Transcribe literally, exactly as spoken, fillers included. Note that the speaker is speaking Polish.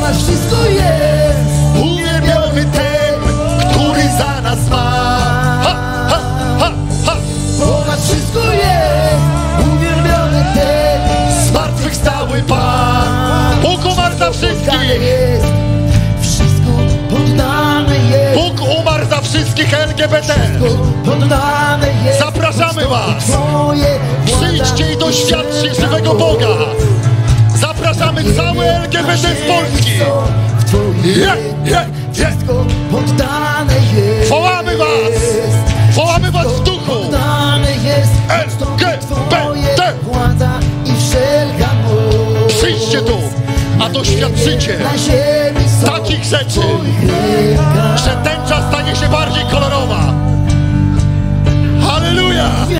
ponad wszystko jest uwielbiony ten, który za nas ma. Ha, ha, ha, ha. Ponad wszystko jest uwielbiony ten, Zmartwychwstały Pan. Bóg umarł za wszystkich. jest, wszystko poddane jest, Bóg umarł za wszystkich L G B T. poddane jest. Zapraszamy was. Twoje Przyjdźcie i doświadczcie żywego Boga. Zapraszamy całe L G B T z Polski. Je, je, je. Poddane jest. Wołamy was. Wołamy was w duchu. Poddane jest. L G B T. Władza i wszelka moc. Przyjdźcie tu, a doświadczycie Na ziemi są takich rzeczy, Twoich rękach. że tęcza stanie się bardziej kolorowa. Halleluja!